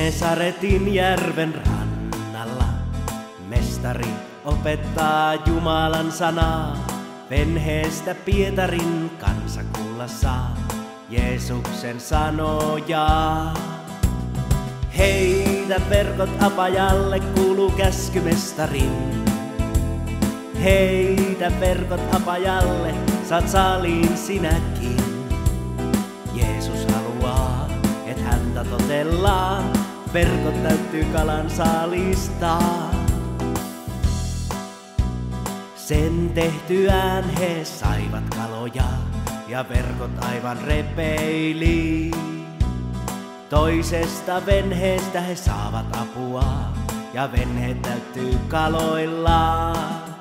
Genesaretin järven rannalla mestari opettaa Jumalan sanaa. Venheestä Pietarin kansa kuulla saa Jeesuksen sanoja. Heitä verkot apajalle, kuuluu käsky mestarin. Heitä verkot apajalle, saat saaliin sinäkin. Jeesus haluaa, et häntä totellaan, verkot täytyy kalan saalistaa. Sen tehtyään he saivat kaloja ja verkot aivan repeili. Toisesta venheestä he saavat apua ja venheet täytyy kaloilla.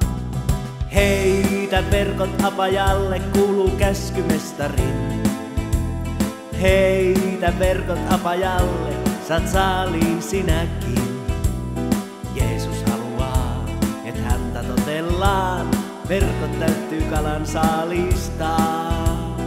Heitä verkot apajalle, kuuluu käsky mestarin. Heitä verkot apajalle, saat saaliin sinäkin. Jeesus haluaa, et häntä totellaan, verkot täytyy kalan saalistaa.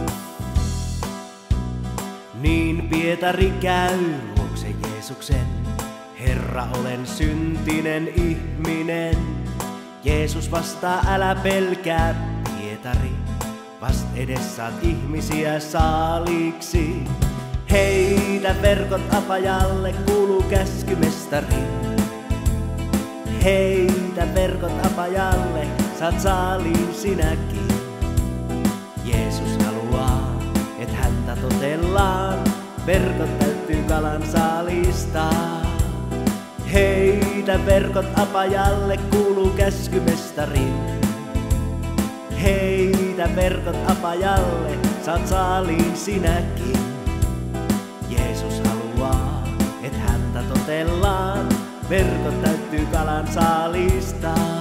Niin Pietari käy luokse Jeesuksen, Herra, olen syntinen ihminen. Jeesus vastaa, älä pelkää Pietari, vast edes saat ihmisiä saaliksi. Heitä verkot apajalle, kuuluu käsky mestarin. Heitä verkot apajalle, saat saaliin sinäkin. Jeesus haluaa, et häntä totellaan, verkot täytyy kalan saalistaa. Heitä verkot apajalle, kuuluu käsky mestarin. Heitä verkot apajalle, saat saaliin sinäkin. Jeesus haluaa, et häntä totellaan, verkot täytyy kalan saalistaa.